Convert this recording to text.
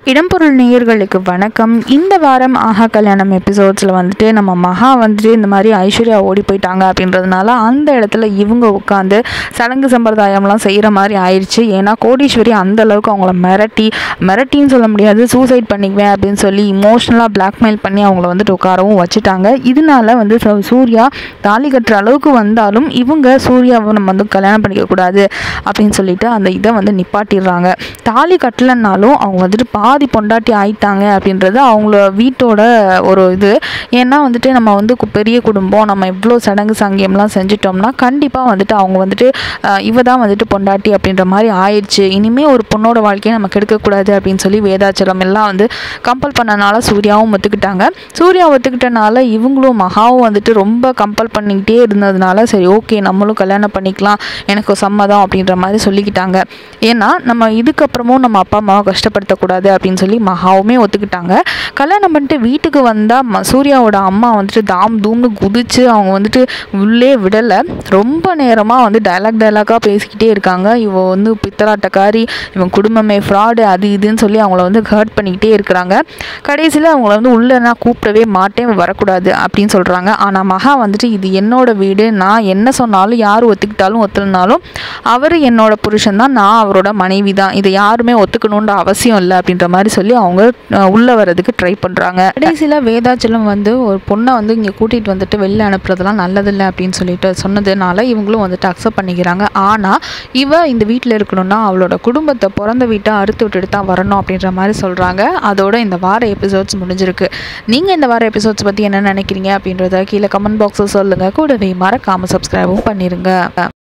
இடம்பொருள் நேயர்களுக்கு வணக்கம். இந்த வாரம் ஆஹா கல்யாணம் எபிசோட்ஸில் வந்துட்டு நம்ம மகா வந்துட்டு இந்த மாதிரி ஐஸ்வர்யா ஓடி போயிட்டாங்க அப்படின்றதுனால அந்த இடத்துல இவங்க உட்காந்து சடங்கு சம்பிரதாயம்லாம் செய்கிற மாதிரி ஆயிடுச்சு. ஏன்னா கோடீஸ்வரி அந்தளவுக்கு அவங்கள மிரட்டின்னு சொல்ல முடியாது, சூசைட் பண்ணிக்குவேன் அப்படின்னு சொல்லி இமோஷ்னலாக பிளாக்மெயில் பண்ணி அவங்கள வந்துட்டு உட்காரவும் வச்சுட்டாங்க. இதனால வந்து சூர்யா தாலி கட்டுற அளவுக்கு வந்தாலும் இவங்க சூர்யாவை நம்ம வந்து கல்யாணம் பண்ணிக்கக்கூடாது அப்படின்னு சொல்லிட்டு அந்த இதை வந்து நிப்பாட்டிடுறாங்க. தாலி கட்டலைன்னாலும் அவங்க வந்துட்டு பாதி பொண்டாட்டி ஆயிட்டாங்க அப்படின்றது அவங்கள வீட்டோட ஒரு இது. ஏன்னா வந்துட்டு நம்ம வந்து பெரிய குடும்பம், நம்ம இவ்வளோ சடங்கு சங்கியம்லாம் செஞ்சிட்டோம்னா கண்டிப்பாக வந்துட்டு அவங்க வந்துட்டு இவ தான் வந்துட்டு பொண்டாட்டி அப்படின்ற மாதிரி ஆயிடுச்சு. இனிமேல் ஒரு பொண்ணோட வாழ்க்கையை நம்ம கெடுக்கக்கூடாது அப்படின்னு சொல்லி வேதாச்சலம் எல்லாம் வந்து கம்பல் பண்ணனால சூர்யாவும் ஒத்துக்கிட்டாங்க. சூர்யா ஒத்துக்கிட்டனால இவங்களும் மகாவும் வந்துட்டு ரொம்ப கம்பல் பண்ணிக்கிட்டே இருந்ததுனால சரி ஓகே நம்மளும் கல்யாணம் பண்ணிக்கலாம், எனக்கு சம்மதம் அப்படின்ற மாதிரி சொல்லிக்கிட்டாங்க. ஏன்னா நம்ம இதுக்கப்புறமும் நம்ம அப்பா அம்மாவை கஷ்டப்படுத்தக்கூடாது அப்படின்னு சொல்லி மகாவுமே ஒத்துக்கிட்டாங்க. கல்யாணம் பண்ணிட்டு வீட்டுக்கு வந்தால் சூர்யாவோட அம்மா வந்துட்டு தாம் தூம்னு குதிச்சு அவங்க வந்துட்டு உள்ளே விடலை. ரொம்ப நேரமாக வந்து டைலாக்காக பேசிக்கிட்டே இருக்காங்க. இவன் வந்து பித்தலாட்டக்காரி, இவன் குடும்பமே ஃப்ராடு, அது இதுன்னு சொல்லி அவங்கள வந்து ஹர்ட் பண்ணிக்கிட்டே இருக்கிறாங்க. கடைசியில் அவங்கள வந்து உள்ளே நான் கூப்பிடவே மாட்டேன், வரக்கூடாது அப்படின்னு சொல்கிறாங்க. ஆனால் மகா வந்துட்டு இது என்னோட வீடு, நான் என்ன சொன்னாலும் யார் ஒத்துக்கிட்டாலும் ஒத்துனாலும் அவர் என்னோட புருஷன் தான், நான் அவரோட மனைவி தான், இதை யாருமே ஒத்துக்கணுன்ற அவசியம் இல்லை அப்படின்ற மாதிரி சொல்லி அவங்க உள்ளே வர்றதுக்கு ட்ரை பண்ணுறாங்க. கடைசியில் வேதாச்சலம் வந்து ஒரு பொண்ணை வந்து இங்கே கூட்டிகிட்டு வந்துட்டு வெளில அனுப்புறதுலாம் நல்லதில்லை அப்படின்னு சொல்லிட்டு சொன்னதுனால இவங்களும் வந்துட்டு அக்செப்ட் பண்ணிக்கிறாங்க. ஆனால் இவ இந்த வீட்டில் இருக்கணும்னா அவளோட குடும்பத்தை பிறந்த வீட்டை அறுத்து விட்டுட்டு தான் வரணும் அப்படின்ற மாதிரி சொல்கிறாங்க. அதோட இந்த வார எபிசோட்ஸ் முடிஞ்சிருக்கு. நீங்கள் இந்த வார எபிசோட்ஸ் பற்றி என்ன நினைக்கிறீங்க அப்படின்றத கீழே கமெண்ட் பாக்ஸில் சொல்லுங்கள். கூடவே மறக்காமல் சப்ஸ்கிரைபும் பண்ணிடுங்க.